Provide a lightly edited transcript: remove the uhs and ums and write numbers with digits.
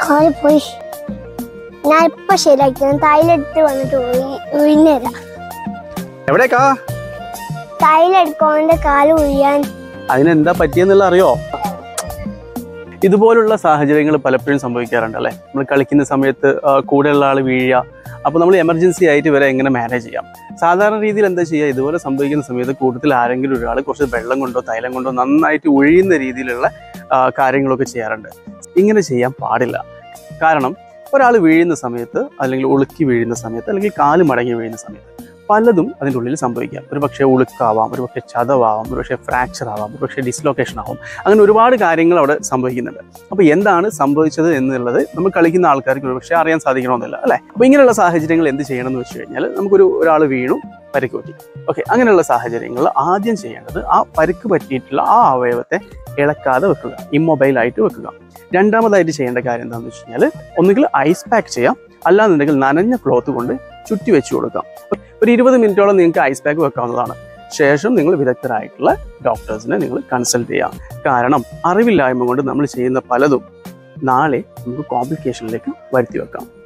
കാല് പോയി. ഞാൻ ഇപ്പൊ ശരിയാക്കി. ഞാൻ തൈലെടുത്ത് വന്നിട്ട് ഉഴിഞ്ഞുതരാം. എവിടേക്കാ? തൈലെടുക്കൊണ്ട് കാല് ഉഴിയാൻ. അതിനെന്താ പറ്റിയെന്നുള്ള അറിയോ? ഇതുപോലുള്ള സാഹചര്യങ്ങൾ പലപ്പോഴും സംഭവിക്കാറുണ്ട് അല്ലേ? നമ്മൾ കളിക്കുന്ന സമയത്ത് കൂടെയുള്ള ആൾ വീഴുക. അപ്പോൾ നമ്മൾ എമർജൻസി ആയിട്ട് വരെ എങ്ങനെ മാനേജ് ചെയ്യാം? സാധാരണ രീതിയിൽ എന്താ ചെയ്യുക? ഇതുപോലെ സംഭവിക്കുന്ന സമയത്ത് കൂട്ടത്തിൽ ആരെങ്കിലും ഒരാൾ കുറച്ച് വെള്ളം കൊണ്ടോ തൈലം കൊണ്ടോ നന്നായിട്ട് ഒഴിയുന്ന രീതിയിലുള്ള കാര്യങ്ങളൊക്കെ ചെയ്യാറുണ്ട്. ഇങ്ങനെ ചെയ്യാൻ പാടില്ല. കാരണം ഒരാൾ വീഴുന്ന സമയത്ത്, അല്ലെങ്കിൽ ഉളുക്കി വീഴുന്ന സമയത്ത്, അല്ലെങ്കിൽ കാല് മടങ്ങി വീഴുന്ന സമയത്ത് പലതും അതിൻ്റെ ഉള്ളിൽ സംഭവിക്കാം. ഒരു പക്ഷേ ഉളുക്കാവാം, ഒരു പക്ഷേ ചതവാവാം, ഒരു പക്ഷേ ഫ്രാക്ചർ ആവാം, ഒരു പക്ഷേ ഡിസ്ലൊക്കേഷൻ ആവാം. അങ്ങനെ ഒരുപാട് കാര്യങ്ങൾ അവിടെ സംഭവിക്കുന്നുണ്ട്. അപ്പോൾ എന്താണ് സംഭവിച്ചത് എന്നുള്ളത് നമ്മൾ കളിക്കുന്ന ആൾക്കാർക്ക് ഒരു പക്ഷേ അറിയാൻ സാധിക്കണമെന്നില്ല അല്ലേ? അപ്പോൾ ഇങ്ങനെയുള്ള സാഹചര്യങ്ങൾ എന്ത് ചെയ്യണം എന്ന് വെച്ച് കഴിഞ്ഞാൽ, ഒരാൾ വീണു, പരിക്ക് പറ്റി. ഓക്കെ, അങ്ങനെയുള്ള സാഹചര്യങ്ങളിൽ ആദ്യം ചെയ്യേണ്ടത് ആ പരിക്ക് പറ്റിയിട്ടുള്ള ആ അവയവത്തെ ഇളക്കാതെ വെക്കുക, ഇമ്മൊബൈലായിട്ട് വെക്കുക. രണ്ടാമതായിട്ട് ചെയ്യേണ്ട കാര്യം എന്താണെന്ന് വെച്ച് കഴിഞ്ഞാൽ, ഒന്നുകിൽ ഐസ് പാക്ക് ചെയ്യാം, അല്ലാന്നുണ്ടെങ്കിൽ നനഞ്ഞ ക്ലോത്ത് കൊണ്ട് ചുറ്റി വെച്ച് കൊടുക്കാം. ഒരു 20 മിനിറ്റോളം നിങ്ങൾക്ക് ഐസ് പാക്ക് വെക്കാവുന്നതാണ്. ശേഷം നിങ്ങൾ വിദഗ്ധരായിട്ടുള്ള ഡോക്ടേഴ്സിനെ നിങ്ങൾ കൺസൾട്ട് ചെയ്യാം. കാരണം അറിവില്ലായ്മ കൊണ്ട് നമ്മൾ ചെയ്യുന്ന പലതും നാളെ നമുക്ക് കോംപ്ലിക്കേഷനിലേക്ക് വരുത്തി വെക്കാം.